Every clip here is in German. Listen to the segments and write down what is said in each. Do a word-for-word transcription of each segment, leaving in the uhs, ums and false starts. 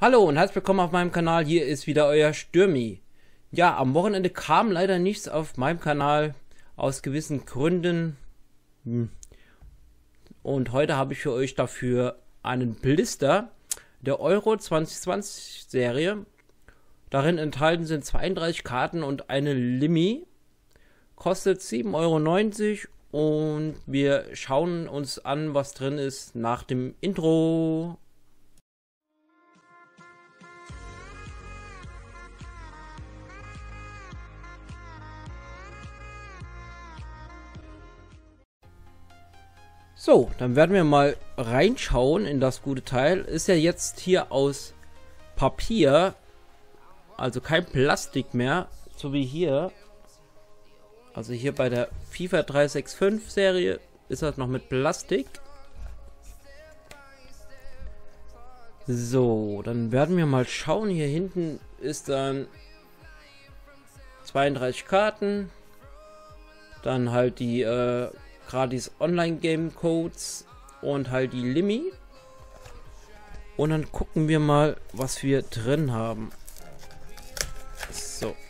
Hallo und herzlich willkommen auf meinem Kanal, hier ist wieder euer Stürmi. Ja, am Wochenende kam leider nichts auf meinem Kanal, aus gewissen Gründen. Und heute habe ich für euch dafür einen Blister der Euro zwanzig zwanzig Serie. Darin enthalten sind zweiunddreißig Karten und eine Limi. Kostet sieben Euro neunzig und wir schauen uns an, was drin ist nach dem Intro. So, dann werden wir mal reinschauen in das gute Teil. Ist ja jetzt hier aus Papier, also kein Plastik mehr, so wie hier. Also hier bei der FIFA drei sechs fünf Serie ist das noch mit Plastik. So, dann werden wir mal schauen. Hier hinten ist dann zweiunddreißig Karten. Dann halt die äh, gratis Online-Game-Codes und halt die Limi. Und dann gucken wir mal, was wir drin haben. So.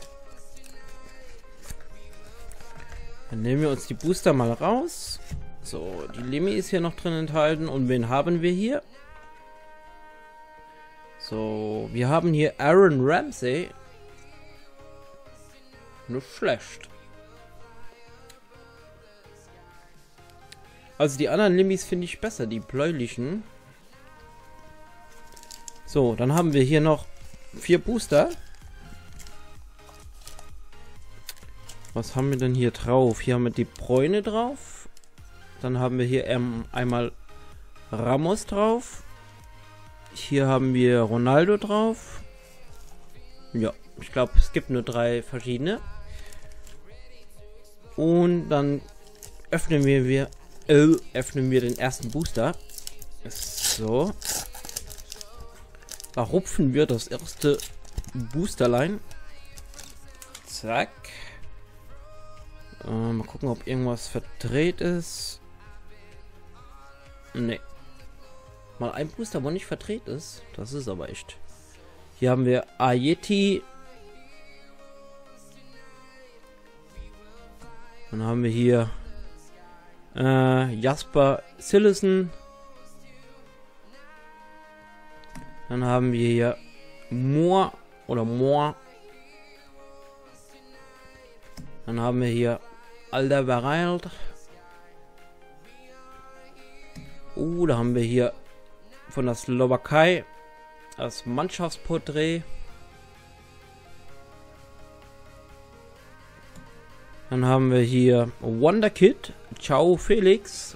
Dann nehmen wir uns die Booster mal raus. So, die Limi ist hier noch drin enthalten. Und wen haben wir hier? So, wir haben hier Aaron Ramsey. Nicht schlecht. Also die anderen Limis finde ich besser, die bläulichen. So, dann haben wir hier noch vier Booster. Was haben wir denn hier drauf? Hier haben wir die Bräune drauf. Dann haben wir hier ähm, einmal Ramos drauf. Hier haben wir Ronaldo drauf. Ja, ich glaube, es gibt nur drei verschiedene. Und dann öffnen wir, wir äh, öffnen wir den ersten Booster. So. Da rupfen wir das erste Boosterlein. Zack. Äh, mal gucken, ob irgendwas verdreht ist. Ne. Mal ein Booster, wo nicht verdreht ist. Das ist aber echt. Hier haben wir Ayeti. Dann haben wir hier äh, Jasper Cillessen. Dann haben wir hier Moore oder Moore. Dann haben wir hier Alderweireld. Uh, da haben wir hier von der Slowakei das Mannschaftsporträt. Dann haben wir hier Wonderkid, Ciao Felix.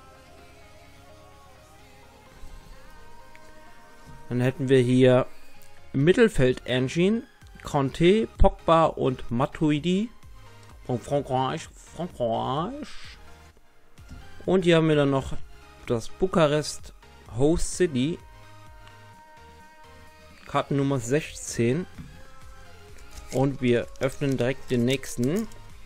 Dann hätten wir hier Mittelfeld Engine, Kanté, Pogba und Matuidi von Frankreich. Frankreich. Und hier haben wir dann noch das Bukarest Host City. Kartennummer sechzehn. Und wir öffnen direkt den nächsten.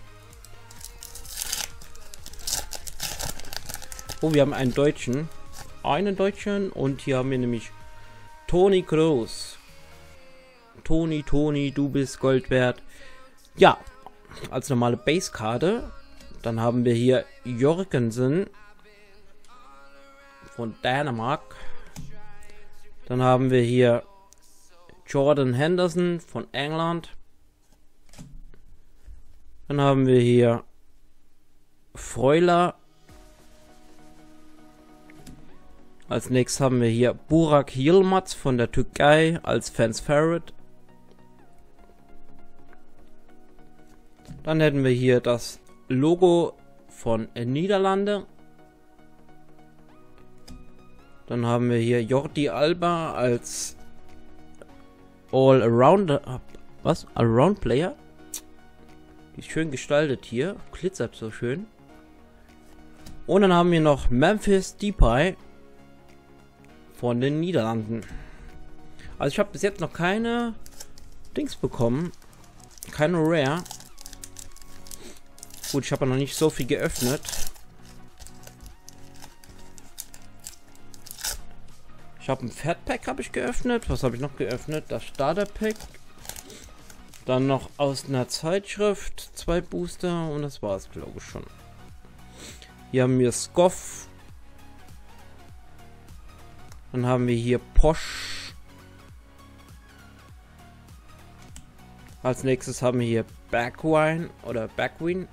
Oh, wir haben einen Deutschen. Einen Deutschen. Und hier haben wir nämlich Toni Kroos. Toni, Toni, du bist Gold wert. Ja, als normale Base-Karte. Dann haben wir hier Jorgensen von Dänemark. Dann haben wir hier Jordan Henderson von England. Dann haben wir hier Freuler. Als nächstes haben wir hier Burak Yilmaz von der Türkei als Fans Favorite. Dann hätten wir hier das Logo von Niederlande. Dann haben wir hier Jordi Alba als All-Around, was? Allround Player. Die ist schön gestaltet hier, glitzert so schön. Und dann haben wir noch Memphis Depay von den Niederlanden. Also ich habe bis jetzt noch keine Dings bekommen, keine Rare. Gut, ich habe noch nicht so viel geöffnet. Ich habe ein Pferd-Pack habe ich geöffnet. Was habe ich noch geöffnet? Das Starter-Pack. Dann noch aus einer Zeitschrift zwei Booster und das war es, glaube ich, schon. Hier haben wir Scoff. Dann haben wir hier Posch. Als nächstes haben wir hier Backwine oder Backwin.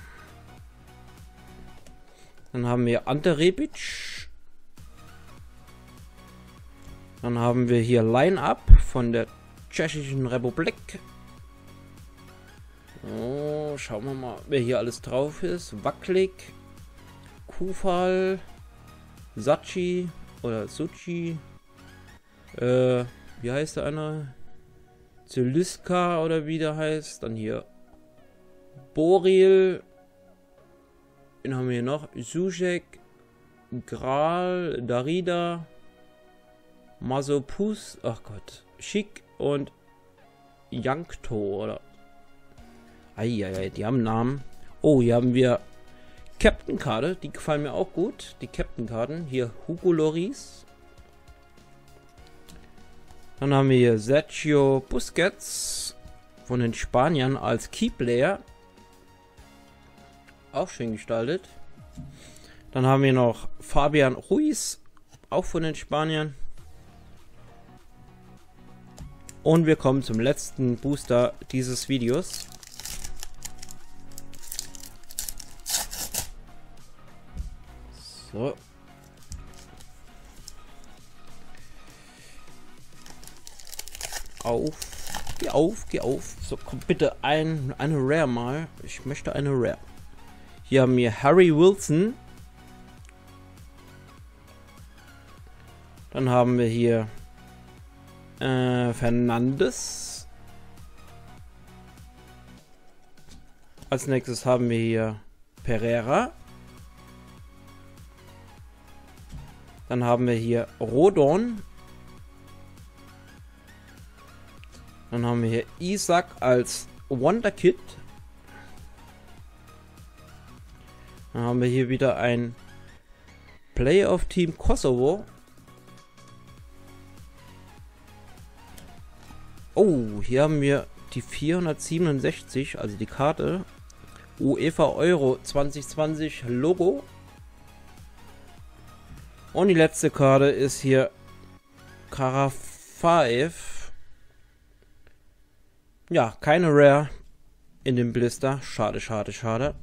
Dann haben wir Ante Rebic. Dann haben wir hier Line-Up von der Tschechischen Republik. Oh, schauen wir mal, wer hier alles drauf ist. Wacklig, Kufal, Sachi oder Suchi. Äh, wie heißt der eine? Zeliska oder wie der heißt. Dann hier Boril. Den haben wir hier noch. Zuzek, Gral, Darida, Masopus, ach Gott, Schick und Yankto oder. Eieiei, die haben Namen. Oh, hier haben wir Captain-Karte, die gefallen mir auch gut. Die Captain-Karten. Hier Hugo Lloris. Dann haben wir hier Sergio Busquets von den Spaniern als Keyplayer. Auch schön gestaltet. Dann haben wir noch Fabian Ruiz, auch von den Spaniern. Und wir kommen zum letzten Booster dieses Videos. So. Auf. Geh auf, geh auf. So, komm bitte ein, eine Rare mal. Ich möchte eine Rare. Hier haben wir Harry Wilson. Dann haben wir hier äh, Fernandes. Als nächstes haben wir hier Pereira. Dann haben wir hier Rodon. Dann haben wir hier Isaac als Wonderkid. Dann haben wir hier wieder ein Playoff Team Kosovo. Oh, hier haben wir die vierhundertsiebenundsechzig, also die Karte. UEFA Euro zwanzig zwanzig Logo. Und die letzte Karte ist hier Karafaev. Ja, keine Rare in dem Blister. Schade, schade, schade.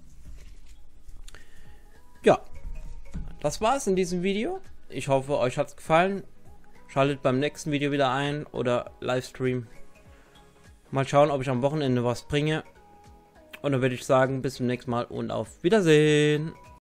Ja, das war's in diesem Video. Ich hoffe, euch hat's gefallen. Schaltet beim nächsten Video wieder ein oder Livestream. Mal schauen, ob ich am Wochenende was bringe. Und dann würde ich sagen, bis zum nächsten Mal und auf Wiedersehen.